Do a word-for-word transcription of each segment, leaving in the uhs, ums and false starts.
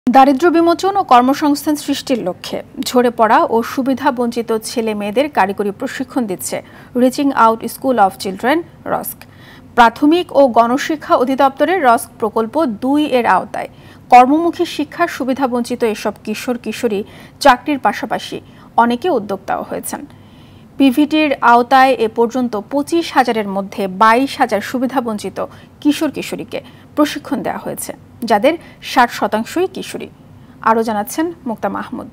দারিদ্র্য বিমোচন ও কর্মসংস্থান সৃষ্টির লক্ষ্যে ঝরে পড়া ও সুবিধা বঞ্চিত ছেলে মেয়েদের কারিগরি প্রশিক্ষণ দিচ্ছে reaching out school of children ROSC. প্রাথমিক ও গণশিক্ষা অধিদপ্তরের রস্ক প্রকল্প দুই এর আওতায় কর্মমুখী শিক্ষার সুবিধা বঞ্চিত এসব কিশোর কিশোরী চাকরির পাশাপাশি অনেকে উদ্যোক্তাও হয়েছেন। পিভিটির আওতায় এ পর্যন্ত পঁচিশ হাজারের মধ্যে বাইশ হাজার সুবিধাবঞ্চিত কিশোর কিশোরীকে প্রশিক্ষণ দেওয়া হয়েছে, যাদের ষাট শতাংশই কিশোরী। আরও জানাচ্ছেন মুক্তা মাহমুদ।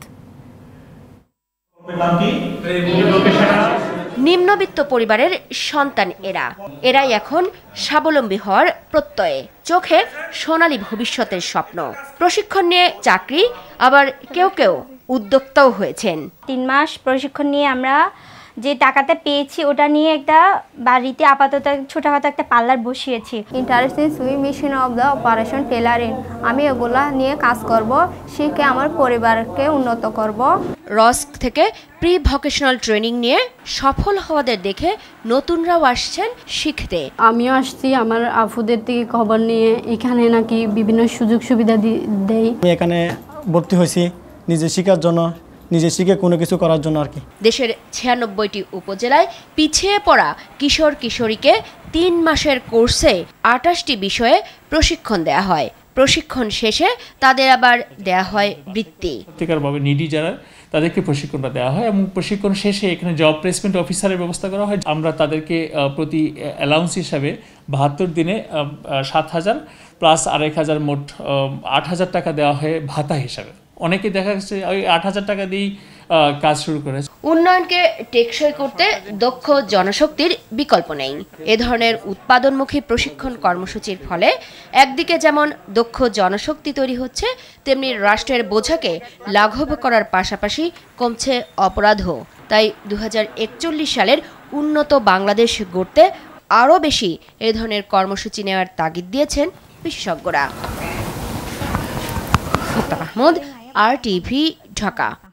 নিম্নবিত্ত পরিবারের সন্তান এরা এরাই এখন স্বাবলম্বী হওয়ার প্রত্যয়ে, চোখে সোনালী ভবিষ্যতের স্বপ্ন। প্রশিক্ষণ নিয়ে চাকরি, আবার কেউ কেউ উদ্যোক্তাও হয়েছেন। তিন মাস প্রশিক্ষণ নিয়ে আমরা যে টাকাটা পেয়েছি ওটা নিয়ে একটা বাড়িতে আপাতত ছোটখাটো একটা পার্লার বসিয়েছি। Interest in sewing machine of the operation tailoring, আমি এগুলা নিয়ে কাজ করব, শিখে আমার পরিবারকে উন্নত করব। রস্ক থেকে প্রি ভোকেশনাল ট্রেনিং নিয়ে সফল হওয়াদের দেখে নতুনরাও আসছেন শিখতে। আমিও আসছি আমার আফুদের থেকে খবর নিয়ে, এখানে নাকি বিভিন্ন সুযোগ সুবিধা দেয়। আমি এখানে ভর্তি হয়েছি নিজে শেখার জন্য, নিজে শিখে কোনো কিছু করার জন্য আর কি। দেশের ছিয়ানব্বইটি উপজেলায় পিছিয়ে পড়া কিশোর কিশোরীকে তিন মাসের কোর্সে আটাশটি বিষয়ে প্রশিক্ষণ দেয়া হয়। প্রশিক্ষণ শেষে তাদের আবার দেয়া হয় বৃত্তি। সত্যিকারভাবে নিডি যারা, তাদেরকে প্রশিক্ষণটা দেওয়া হয় এবং প্রশিক্ষণ শেষে এখানে জব প্লেসমেন্ট অফিসারের ব্যবস্থা করা হয়। আমরা তাদেরকে প্রতি অ্যালাউন্স হিসাবে বাহাত্তর দিনে সাত হাজার প্লাস আরেক হাজার মোট আট হাজার টাকা দেওয়া হয় ভাতা হিসাবে। অনেকে দেখা যাচ্ছে ওই আট হাজার টাকা দিয়েই কাজ শুরু করে। উন্নয়নকে টেকসই করতে দক্ষ জনশক্তির বিকল্প নেই। এ ধরনের উৎপাদনমুখী প্রশিক্ষণ কর্মসূচির ফলে একদিকে যেমন দক্ষ জনশক্তি তৈরি হচ্ছে, তেমনি রাষ্ট্রের বোঝাকে লাঘব করার পাশাপাশি কমছে অপরাধও। তাই দু হাজার একচল্লিশ সালের উন্নত বাংলাদেশ গড়তে আরও বেশি এ ধরনের কর্মসূচি নেওয়ার তাগিদ দিয়েছেন বিশেষজ্ঞরা। Mukta Mahmud, R TV, Dhaka.